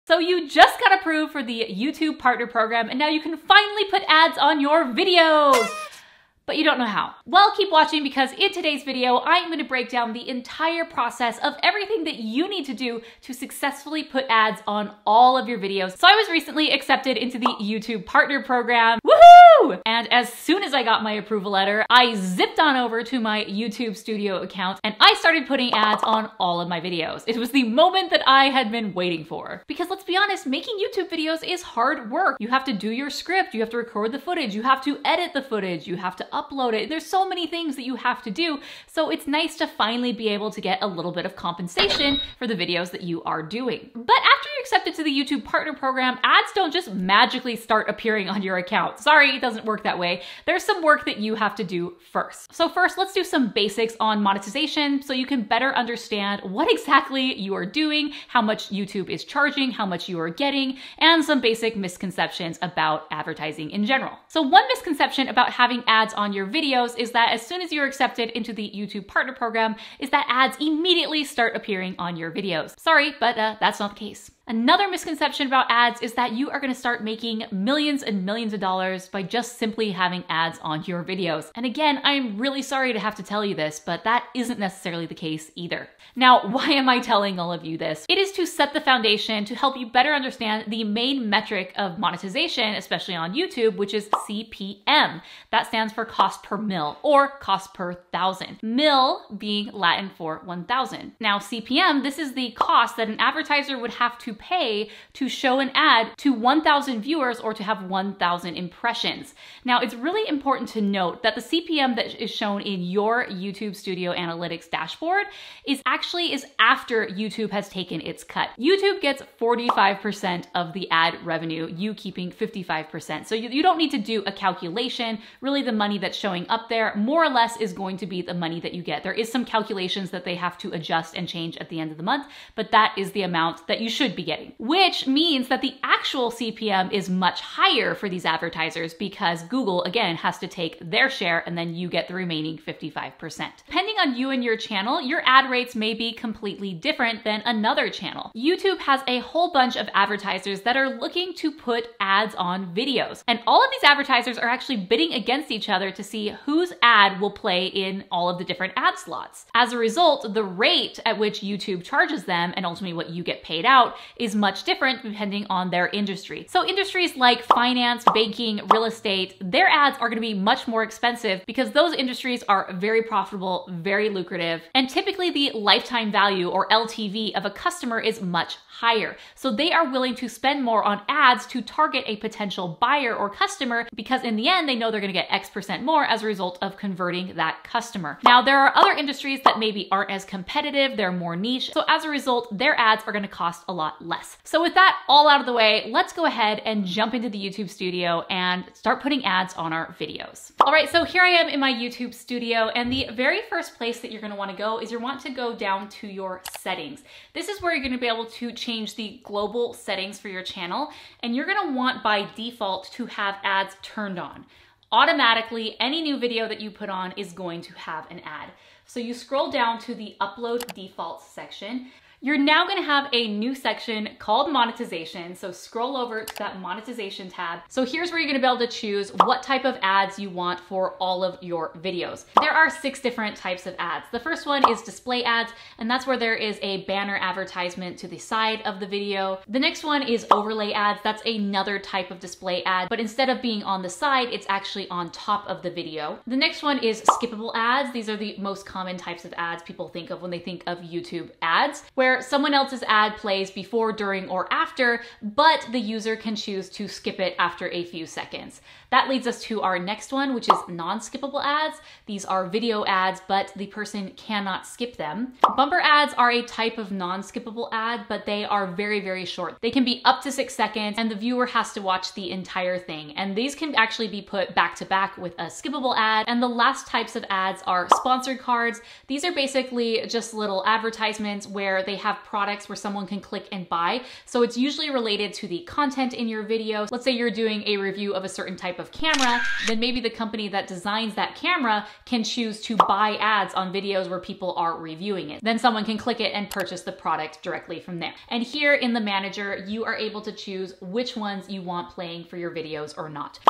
So you just got approved for the YouTube Partner Program, and now you can finally put ads on your videos. But you don't know how. Well, keep watching, because in today's video, I'm going to break down the entire process of everything that you need to do to successfully put ads on all of your videos. So I was recently accepted into the YouTube Partner Program. Woohoo! And as soon as I got my approval letter, I zipped on over to my YouTube Studio account and I started putting ads on all of my videos. It was the moment that I had been waiting for. Because let's be honest, making YouTube videos is hard work. You have to do your script, you have to record the footage, you have to edit the footage, you have to upload it. There's so many things that you have to do. So it's nice to finally be able to get a little bit of compensation for the videos that you are doing. But after you're accepted to the YouTube Partner Program, ads don't just magically start appearing on your account. Sorry, it doesn't work that way. There's some work that you have to do first. So first, let's do some basics on monetization so you can better understand what exactly you are doing, how much YouTube is charging, how much you are getting, and some basic misconceptions about advertising in general. So one misconception about having ads on your videos is that as soon as you're accepted into the YouTube Partner Program, is that ads immediately start appearing on your videos. Sorry, but that's not the case. Another misconception about ads is that you are going to start making millions and millions of dollars by just simply having ads on your videos. And again, I'm really sorry to have to tell you this, but that isn't necessarily the case either. Now, why am I telling all of you this? It is to set the foundation to help you better understand the main metric of monetization, especially on YouTube, which is CPM. That stands for cost per mil, or cost per thousand. Mil being Latin for 1,000. Now, CPM, this is the cost that an advertiser would have to pay to show an ad to 1,000 viewers or to have 1,000 impressions. Now, it's really important to note that the CPM that is shown in your YouTube Studio Analytics dashboard is after YouTube has taken its cut. YouTube gets 45% of the ad revenue, you keeping 55%. So you don't need to do a calculation. Really, the money that's showing up there more or less is going to be the money that you get. There is some calculations that they have to adjust and change at the end of the month, but that is the amount that you should be getting, which means that the actual CPM is much higher for these advertisers because Google, again, has to take their share and then you get the remaining 55%. Depending on you and your channel, your ad rates may be completely different than another channel. YouTube has a whole bunch of advertisers that are looking to put ads on videos. And all of these advertisers are actually bidding against each other to see whose ad will play in all of the different ad slots. As a result, the rate at which YouTube charges them and ultimately what you get paid out is much different depending on their industry. So industries like finance, banking, real estate, their ads are going to be much more expensive because those industries are very profitable, very lucrative, and typically the lifetime value, or LTV, of a customer is much higher. So they are willing to spend more on ads to target a potential buyer or customer because in the end, they know they're going to get X% more as a result of converting that customer. Now, there are other industries that maybe aren't as competitive, they're more niche. So as a result, their ads are going to cost a lot less. So with that all out of the way, let's go ahead and jump into the YouTube Studio and start putting ads on our videos. All right, so here I am in my YouTube Studio, and the very first place that you're going to want to go is you want to go down to your settings. This is where you're going to be able to change the global settings for your channel, and you're going to want by default to have ads turned on. Automatically, any new video that you put on is going to have an ad. So you scroll down to the Upload Defaults section. You're now going to have a new section called monetization. So scroll over to that monetization tab. So here's where you're going to be able to choose what type of ads you want for all of your videos. There are 6 different types of ads. The first one is display ads, and that's where there is a banner advertisement to the side of the video. The next one is overlay ads. That's another type of display ad, but instead of being on the side, it's actually on top of the video. The next one is skippable ads. These are the most common types of ads people think of when they think of YouTube ads, where someone else's ad plays before, during, or after, but the user can choose to skip it after a few seconds. That leads us to our next one, which is non-skippable ads. These are video ads, but the person cannot skip them. Bumper ads are a type of non-skippable ad, but they are very, very short. They can be up to 6 seconds, and the viewer has to watch the entire thing. And these can actually be put back to back with a skippable ad. And the last types of ads are sponsored cards. These are basically just little advertisements where they have products where someone can click and buy. So it's usually related to the content in your video. Let's say you're doing a review of a certain type of camera, then maybe the company that designs that camera can choose to buy ads on videos where people are reviewing it. Then someone can click it and purchase the product directly from there. And here in the manager, you are able to choose which ones you want playing for your videos or not.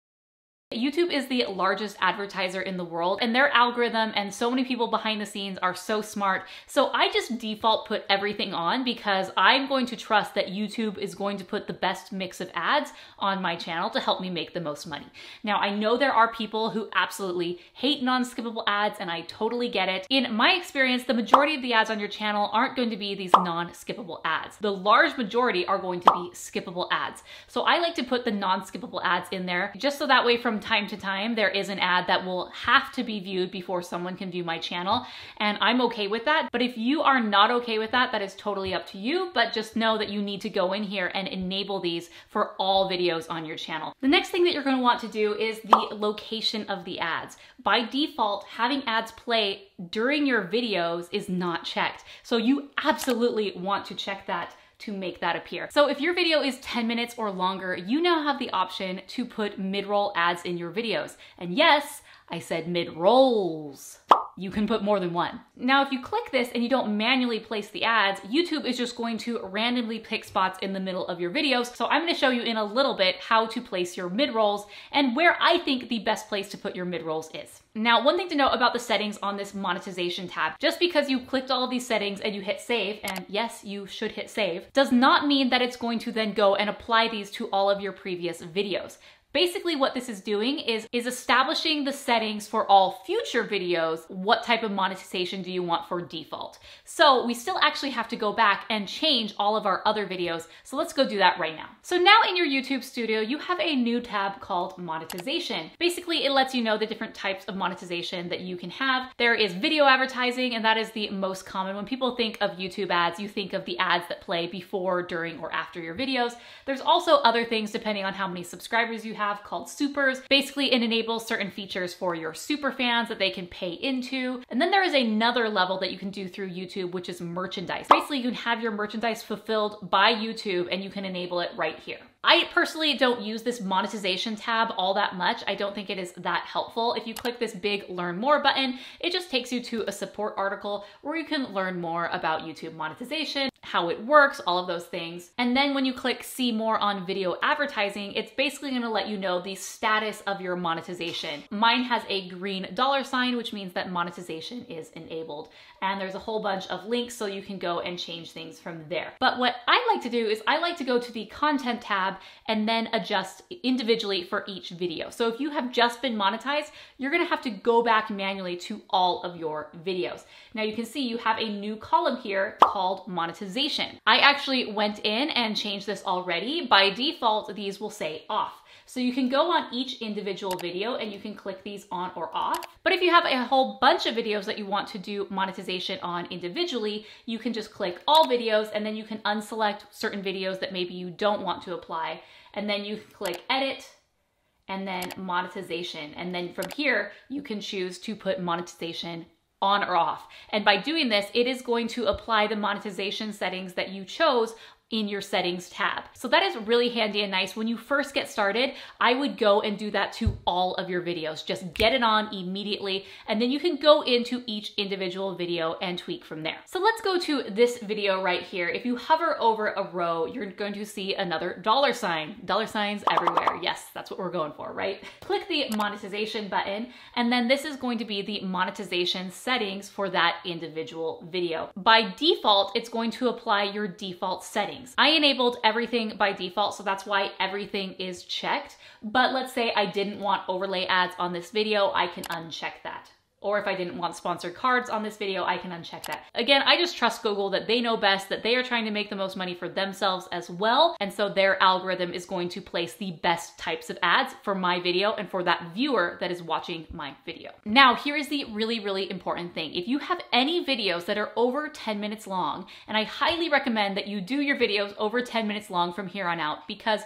YouTube is the largest advertiser in the world, and their algorithm and so many people behind the scenes are so smart. So I just default put everything on because I'm going to trust that YouTube is going to put the best mix of ads on my channel to help me make the most money. Now, I know there are people who absolutely hate non-skippable ads, and I totally get it. In my experience, the majority of the ads on your channel aren't going to be these non-skippable ads. The large majority are going to be skippable ads. So I like to put the non-skippable ads in there just so that way from time to time there is an ad that will have to be viewed before someone can view my channel, and I'm okay with that. But if you are not okay with that, that is totally up to you, but just know that you need to go in here and enable these for all videos on your channel. The next thing that you're going to want to do is the location of the ads. By default, having ads play during your videos is not checked, so you absolutely want to check that to make that appear. So if your video is 10 minutes or longer, you now have the option to put mid-roll ads in your videos. And yes, I said mid-rolls. You can put more than one. Now, if you click this and you don't manually place the ads, YouTube is just going to randomly pick spots in the middle of your videos. So I'm gonna show you in a little bit how to place your mid-rolls and where I think the best place to put your mid-rolls is. Now, one thing to note about the settings on this monetization tab, just because you clicked all of these settings and you hit save, and yes, you should hit save, does not mean that it's going to then go and apply these to all of your previous videos. Basically what this is doing is establishing the settings for all future videos. What type of monetization do you want for default? So we still actually have to go back and change all of our other videos. So let's go do that right now. So now in your YouTube studio, you have a new tab called monetization. Basically, it lets you know the different types of monetization that you can have. There is video advertising, and that is the most common. When people think of YouTube ads, you think of the ads that play before, during, or after your videos. There's also other things depending on how many subscribers you have called supers. Basically, it enables certain features for your super fans that they can pay into. And then there is another level that you can do through YouTube, which is merchandise. Basically, you can have your merchandise fulfilled by YouTube and you can enable it right here. I personally don't use this monetization tab all that much. I don't think it is that helpful. If you click this big Learn More button, it just takes you to a support article where you can learn more about YouTube monetization, how it works, all of those things. And then when you click See More on video advertising, it's basically gonna let you know the status of your monetization. Mine has a green $, which means that monetization is enabled. And there's a whole bunch of links so you can go and change things from there. But what I like to do is I like to go to the content tab and then adjust individually for each video. So if you have just been monetized, you're gonna have to go back manually to all of your videos. Now you can see you have a new column here called monetization. I actually went in and changed this already. By default, these will say off. So you can go on each individual video and you can click these on or off. But if you have a whole bunch of videos that you want to do monetization on individually, you can just click all videos and then you can unselect certain videos that maybe you don't want to apply. And then you click edit and then monetization. And then from here, you can choose to put monetization on or off. And by doing this, it is going to apply the monetization settings that you chose in your settings tab. So that is really handy and nice. When you first get started, I would go and do that to all of your videos. Just get it on immediately, and then you can go into each individual video and tweak from there. So let's go to this video right here. If you hover over a row, you're going to see another $. Dollar signs everywhere. Yes, that's what we're going for, right? Click the monetization button, and then this is going to be the monetization settings for that individual video. By default, it's going to apply your default settings. I enabled everything by default, so that's why everything is checked. But let's say I didn't want overlay ads on this video, I can uncheck that. Or if I didn't want sponsored cards on this video, I can uncheck that. Again, I just trust Google that they know best, that they are trying to make the most money for themselves as well. And so their algorithm is going to place the best types of ads for my video and for that viewer that is watching my video. Now, here is the really, really important thing. If you have any videos that are over 10 minutes long, and I highly recommend that you do your videos over 10 minutes long from here on out, because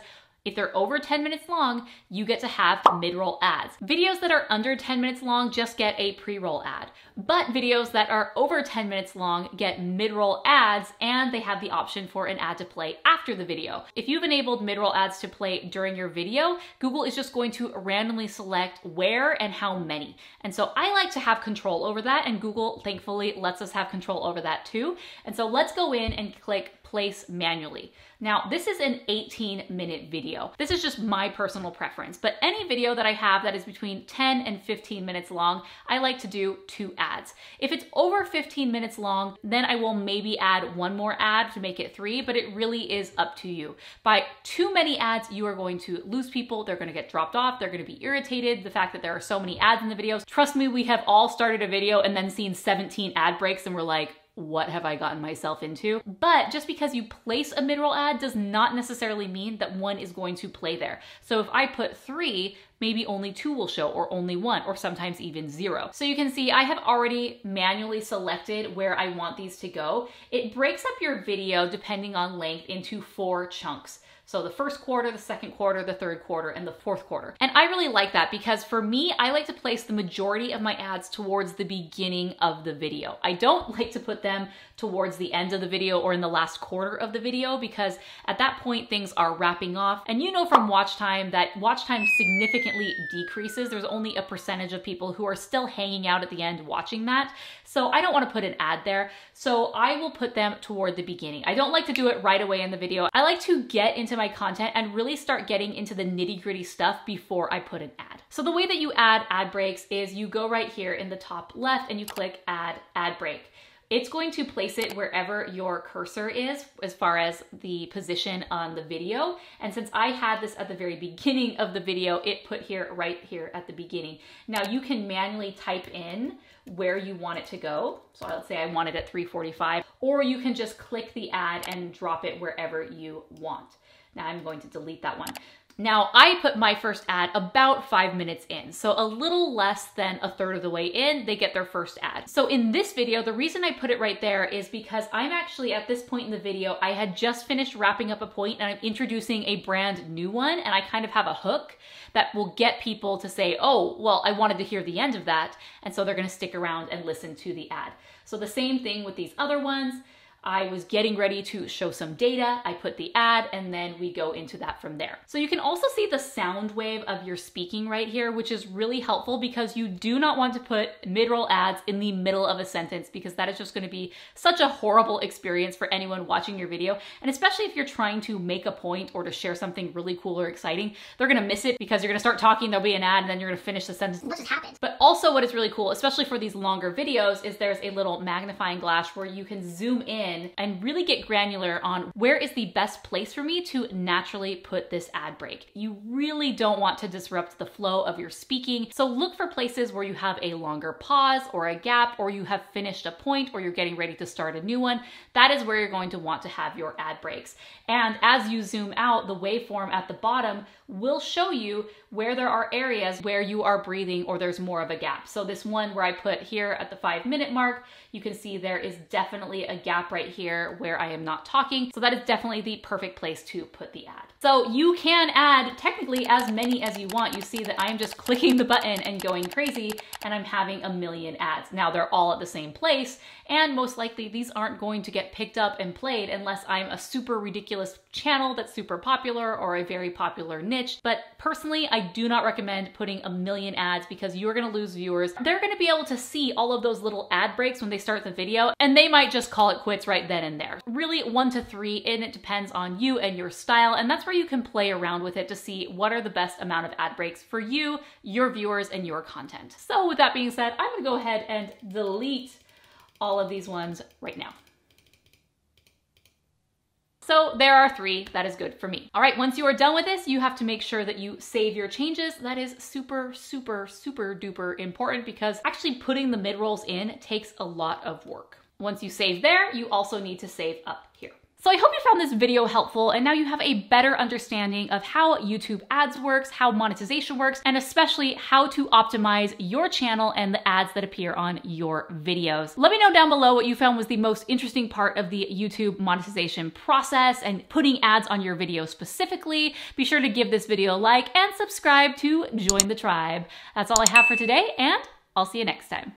If they're over 10 minutes long, you get to have mid-roll ads. Videos that are under 10 minutes long just get a pre-roll ad. But videos that are over 10 minutes long get mid-roll ads, and they have the option for an ad to play after the video. If you've enabled mid-roll ads to play during your video, Google is just going to randomly select where and how many. And so I like to have control over that, and Google thankfully lets us have control over that too. And so let's go in and click place manually. Now, this is an 18-minute video. This is just my personal preference, but any video that I have that is between 10 and 15 minutes long, I like to do 2 ads. If it's over 15 minutes long, then I will maybe add 1 more ad to make it 3, but it really is up to you. By too many ads, you are going to lose people. They're going to get dropped off. They're going to be irritated. The fact that there are so many ads in the videos. Trust me, we have all started a video and then seen 17 ad breaks and we're like, what have I gotten myself into? But just because you place a mid-roll ad does not necessarily mean that 1 is going to play there. So if I put 3, maybe only 2 will show, or only 1, or sometimes even 0. So you can see I have already manually selected where I want these to go. It breaks up your video depending on length into 4 chunks. So the first quarter, the second quarter, the third quarter, and the fourth quarter. And I really like that because for me, I like to place the majority of my ads towards the beginning of the video. I don't like to put them towards the end of the video or in the last quarter of the video because at that point things are wrapping off. And you know from watch time that watch time significantly decreases. There's only a percentage of people who are still hanging out at the end watching that. So I don't want to put an ad there. So I will put them toward the beginning. I don't like to do it right away in the video. I like to get into my content and really start getting into the nitty-gritty stuff before I put an ad. So the way that you add ad breaks is you go right here in the top left and you click add ad break. It's going to place it wherever your cursor is as far as the position on the video. And since I had this at the very beginning of the video, it put here right here at the beginning. Now you can manually type in where you want it to go. So let's say I want it at 3:45, or you can just click the ad and drop it wherever you want. Now I'm going to delete that one. Now I put my first ad about 5 minutes in, so a little less than a third of the way in, they get their first ad. So in this video, the reason I put it right there is because I'm actually at this point in the video, I had just finished wrapping up a point and I'm introducing a brand new one, and I kind of have a hook that will get people to say, oh, well, I wanted to hear the end of that, and so they're gonna stick around and listen to the ad. So the same thing with these other ones. I was getting ready to show some data, I put the ad, and then we go into that from there. So you can also see the sound wave of your speaking right here, which is really helpful because you do not want to put mid-roll ads in the middle of a sentence because that is just going to be such a horrible experience for anyone watching your video. And especially if you're trying to make a point or to share something really cool or exciting, they're going to miss it because you're going to start talking, there'll be an ad, and then you're going to finish the sentence. What just happened? But also what is really cool, especially for these longer videos, is there's a little magnifying glass where you can zoom in and really get granular on where is the best place for me to naturally put this ad break. You really don't want to disrupt the flow of your speaking. So look for places where you have a longer pause or a gap, or you have finished a point, or you're getting ready to start a new one. That is where you're going to want to have your ad breaks. And as you zoom out, the waveform at the bottom will show you where there are areas where you are breathing or there's more of a gap. So this one where I put here at the 5-minute mark, you can see there is definitely a gap right here where I am not talking. So that is definitely the perfect place to put the ad. So you can add technically as many as you want. You see that I'm just clicking the button and going crazy, and I'm having a million ads. Now they're all at the same place, and most likely these aren't going to get picked up and played unless I'm a super ridiculous channel that's super popular or a very popular niche. But personally, I do not recommend putting a million ads because you're gonna lose viewers. They're gonna be able to see all of those little ad breaks when they start the video, and they might just call it quits right then and there. Really 1 to 3, and it depends on you and your style, and that's where you can play around with it to see what are the best amount of ad breaks for you, your viewers, and your content. So with that being said, I'm gonna go ahead and delete all of these ones right now. So there are 3, that is good for me. All right, once you are done with this, you have to make sure that you save your changes. That is super, super, super duper important because actually putting the mid-rolls in takes a lot of work. Once you save there, you also need to save up here. So I hope you found this video helpful and now you have a better understanding of how YouTube ads works, how monetization works, and especially how to optimize your channel and the ads that appear on your videos. Let me know down below what you found was the most interesting part of the YouTube monetization process and putting ads on your video specifically. Be sure to give this video a like and subscribe to join the tribe. That's all I have for today, and I'll see you next time.